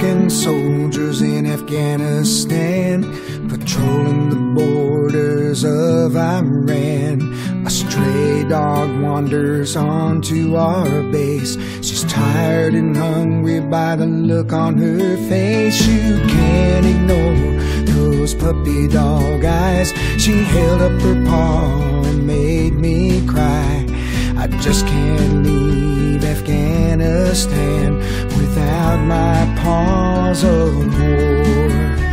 American soldiers in Afghanistan, patrolling the borders of Iran. A stray dog wanders onto our base. She's tired and hungry by the look on her face. You can't ignore those puppy dog eyes. She held up her paw and made me cry. I just can't leave Afghanistan without my paws of war.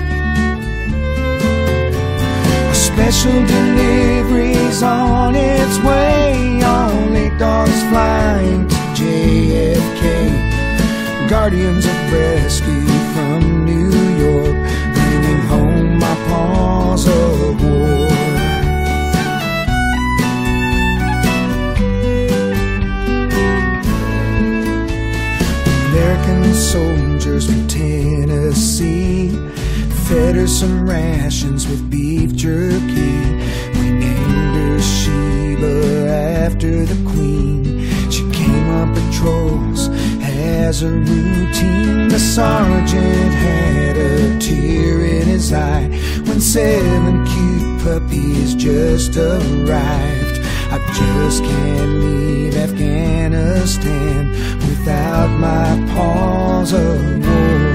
A special delivery's on its way. All 8 dogs flying to JFK. Guardians of rescue from New York, bringing home my paws of war. American soldiers from Tennessee fed her some rations with beef jerky. We named her Sheba after the queen. She came on patrols as a routine. The sergeant had a tear in his eye when 7 cute puppies just arrived. I just can't leave Afghanistan without my paws of war.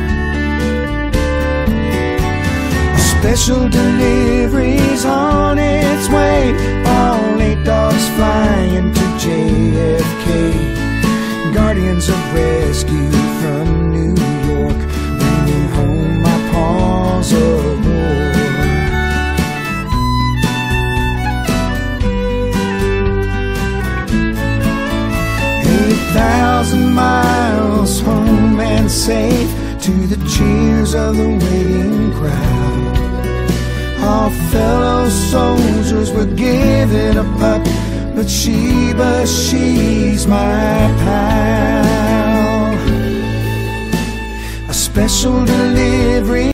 A special delivery's on its way. All 8 dogs flying to JFK. Guardians of rescue from New York, bringing home my paws of war. 8,000 miles home and safe, to the cheers of the waiting crowd. Our fellow soldiers were given a pup, but Sheba, she's my pal. A special delivery